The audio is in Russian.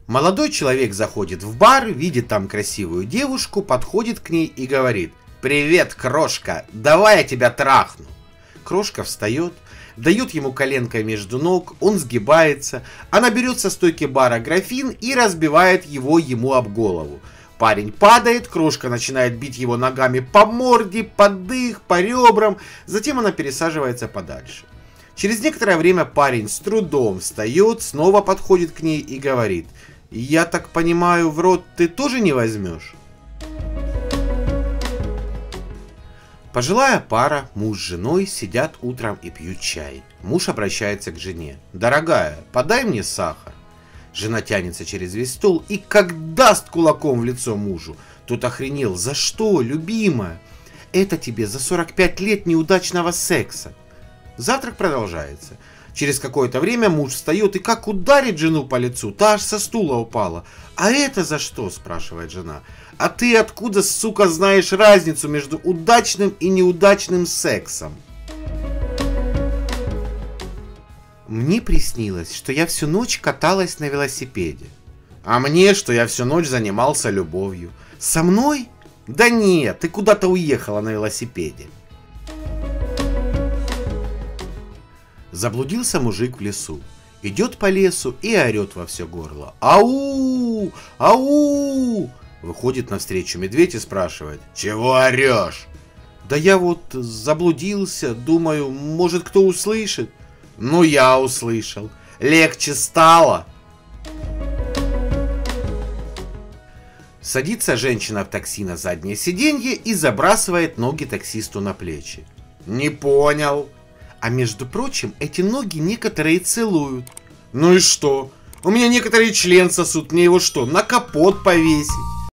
Молодой человек заходит в бар, видит там красивую девушку, подходит к ней и говорит: «Привет, крошка, давай я тебя трахну». Крошка встает, дает ему коленкой между ног, он сгибается, она берет со стойки бара графин и разбивает его ему об голову. Парень падает, крошка начинает бить его ногами по морде, под дых, по ребрам, затем она пересаживается подальше. Через некоторое время парень с трудом встает, снова подходит к ней и говорит: «Я так понимаю, в рот ты тоже не возьмешь?» Пожилая пара, муж с женой, сидят утром и пьют чай. Муж обращается к жене: «Дорогая, подай мне сахар». Жена тянется через весь стол и как даст кулаком в лицо мужу. Тот охренел: «За что, любимая?» «Это тебе за 45 лет неудачного секса». Завтрак продолжается. Через какое-то время муж встает и как ударит жену по лицу, та аж со стула упала. «А это за что?» – спрашивает жена. «А ты откуда, сука, знаешь разницу между удачным и неудачным сексом?» Мне приснилось, что я всю ночь каталась на велосипеде. А мне, что я всю ночь занимался любовью. Со мной? Да нет, ты куда-то уехала на велосипеде. Заблудился мужик в лесу. Идет по лесу и орет во все горло: «Ау! Ау!» Выходит навстречу медведь и спрашивает: «Чего орешь?» «Да я вот заблудился, думаю, может, кто услышит». «Ну, я услышал. Легче стало». Садится женщина в такси на заднее сиденье и забрасывает ноги таксисту на плечи. «Не понял». «А между прочим, эти ноги некоторые целуют». «Ну и что? У меня некоторые член сосут, мне его что, на капот повесить?»